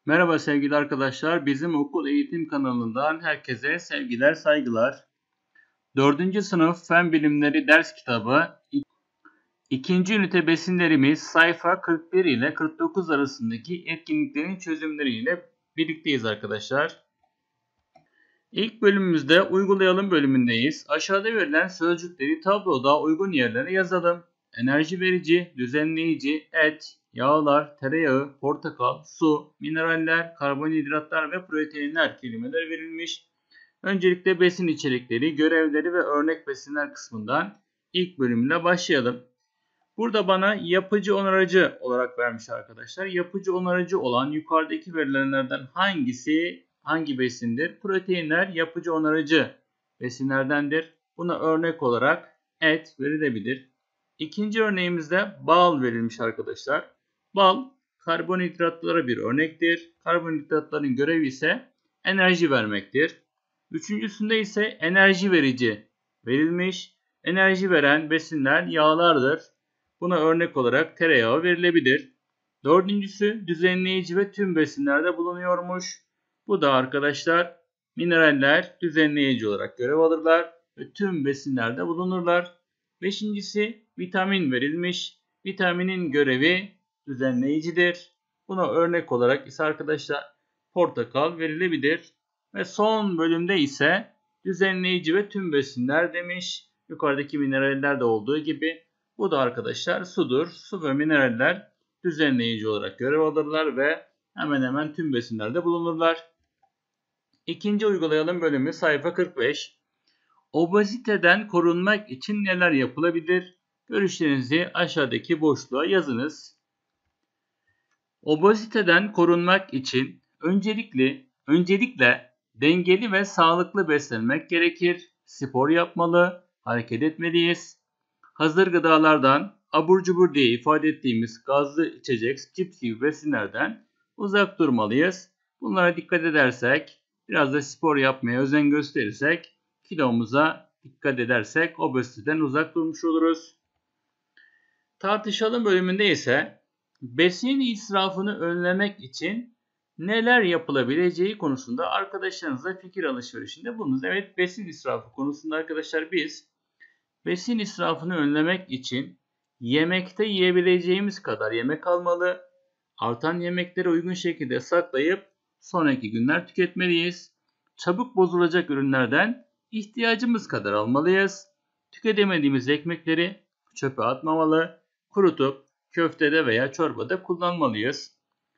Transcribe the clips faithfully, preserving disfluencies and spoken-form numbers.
Merhaba sevgili arkadaşlar, bizim okul eğitim kanalından herkese sevgiler, saygılar. dördüncü sınıf Fen Bilimleri ders kitabı ikinci ünite besinlerimiz sayfa kırk bir ile kırk dokuz arasındaki etkinliklerin çözümleriyle birlikteyiz arkadaşlar. İlk bölümümüzde uygulayalım bölümündeyiz. Aşağıda verilen sözcükleri tabloda uygun yerlere yazalım. Enerji verici, düzenleyici, et, yağlar, tereyağı, portakal, su, mineraller, karbonhidratlar ve proteinler kelimeler verilmiş. Öncelikle besin içerikleri, görevleri ve örnek besinler kısmından ilk bölümle başlayalım. Burada bana yapıcı onarıcı olarak vermiş arkadaşlar. Yapıcı onarıcı olan yukarıdaki verilenlerden hangisi hangi besindir? Proteinler yapıcı onarıcı besinlerdendir. Buna örnek olarak et verilebilir. İkinci örneğimizde bal verilmiş arkadaşlar. Bal karbonhidratlara bir örnektir. Karbonhidratların görevi ise enerji vermektir. Üçüncüsünde ise enerji verici verilmiş. Enerji veren besinler yağlardır. Buna örnek olarak tereyağı verilebilir. Dördüncüsü düzenleyici ve tüm besinlerde bulunuyormuş. Bu da arkadaşlar mineraller düzenleyici olarak görev alırlar ve tüm besinlerde bulunurlar. Beşincisi vitamin verilmiş. Vitaminin görevi düzenleyicidir. Buna örnek olarak ise arkadaşlar portakal verilebilir. Ve son bölümde ise düzenleyici ve tüm besinler demiş. Yukarıdaki mineraller de olduğu gibi bu da arkadaşlar sudur. Su ve mineraller düzenleyici olarak görev alırlar ve hemen hemen tüm besinlerde bulunurlar. İkinci uygulayalım bölümü sayfa kırk beş. Obeziteden korunmak için neler yapılabilir? Görüşlerinizi aşağıdaki boşluğa yazınız. Obeziteden korunmak için öncelikle öncelikle dengeli ve sağlıklı beslenmek gerekir. Spor yapmalı, hareket etmeliyiz. Hazır gıdalardan, abur cubur diye ifade ettiğimiz gazlı içecek, cips gibi besinlerden uzak durmalıyız. Bunlara dikkat edersek, biraz da spor yapmaya özen gösterirsek, kilomuza dikkat edersek obeziteden uzak durmuş oluruz. Tartışalım bölümünde ise besin israfını önlemek için neler yapılabileceği konusunda arkadaşlarınızla fikir alışverişinde bulunuz. Evet, besin israfı konusunda arkadaşlar biz besin israfını önlemek için yemekte yiyebileceğimiz kadar yemek almalı, artan yemekleri uygun şekilde saklayıp sonraki günler tüketmeliyiz. Çabuk bozulacak ürünlerden ihtiyacımız kadar almalıyız. Tüketemediğimiz ekmekleri çöpe atmamalı, kurutup köftede veya çorbada kullanmalıyız.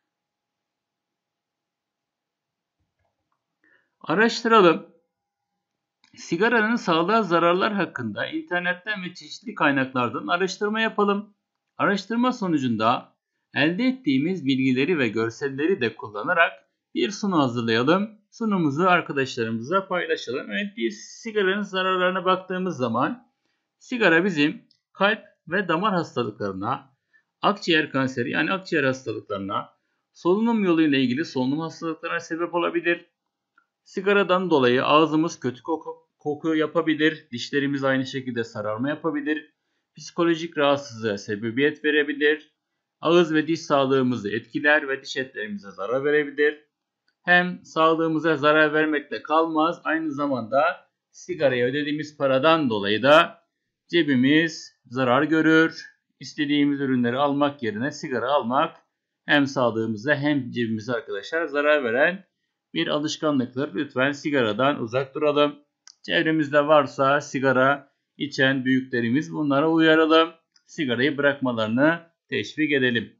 Araştıralım. Sigaranın sağlığa zararlar hakkında internetten ve çeşitli kaynaklardan araştırma yapalım. Araştırma sonucunda elde ettiğimiz bilgileri ve görselleri de kullanarak bir sunu hazırlayalım. Sunumuzu arkadaşlarımıza paylaşalım. Evet, biz sigaranın zararlarına baktığımız zaman sigara bizim kalp ve damar hastalıklarına, akciğer kanseri yani akciğer hastalıklarına, solunum yoluyla ilgili solunum hastalıklarına sebep olabilir. Sigaradan dolayı ağzımız kötü koku, koku yapabilir, dişlerimiz aynı şekilde sararma yapabilir, psikolojik rahatsızlığa sebebiyet verebilir, ağız ve diş sağlığımızı etkiler ve diş etlerimize zarar verebilir. Hem sağlığımıza zarar vermekle kalmaz, aynı zamanda sigaraya ödediğimiz paradan dolayı da cebimiz zarar görür. İstediğimiz ürünleri almak yerine sigara almak hem sağlığımıza hem cebimize arkadaşlar zarar veren bir alışkanlıktır. Lütfen sigaradan uzak duralım. Çevremizde varsa sigara içen büyüklerimiz bunlara uyaralım. Sigarayı bırakmalarını teşvik edelim.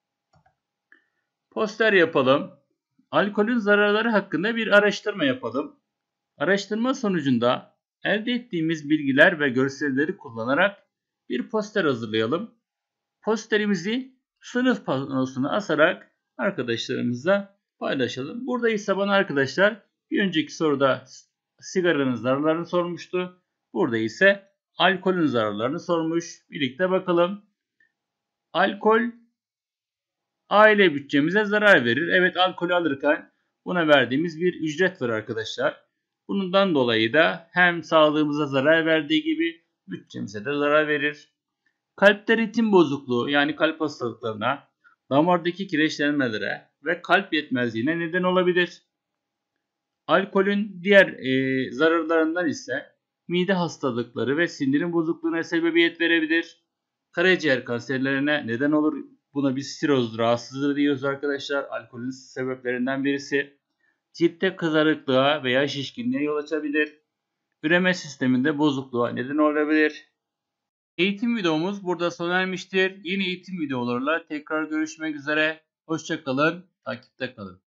Poster yapalım. Alkolün zararları hakkında bir araştırma yapalım. Araştırma sonucunda elde ettiğimiz bilgiler ve görselleri kullanarak bir poster hazırlayalım. Posterimizi sınıf panosuna asarak arkadaşlarımızla paylaşalım. Burada ise bana arkadaşlar bir önceki soruda sigaranın zararlarını sormuştu. Burada ise alkolün zararlarını sormuş. Birlikte bakalım. Alkol aile bütçemize zarar verir. Evet, alkolü alırken buna verdiğimiz bir ücret var arkadaşlar. Bundan dolayı da hem sağlığımıza zarar verdiği gibi bütçemize de zarar verir. Kalpte ritim bozukluğu yani kalp hastalıklarına, damardaki kireçlenmelere, ve kalp yetmezliğine neden olabilir. Alkolün diğer e, zararlarından ise mide hastalıkları ve sindirim bozukluğuna sebebiyet verebilir. Karaciğer kanserlerine neden olur. Buna biz siroz rahatsızlığı diyoruz arkadaşlar. Alkolün sebeplerinden birisi. Ciltte kızarıklığa veya şişkinliğe yol açabilir. Üreme sisteminde bozukluğa neden olabilir. Eğitim videomuz burada sona ermiştir. Yeni eğitim videolarıyla tekrar görüşmek üzere. Hoşça kalın, takipte kalın.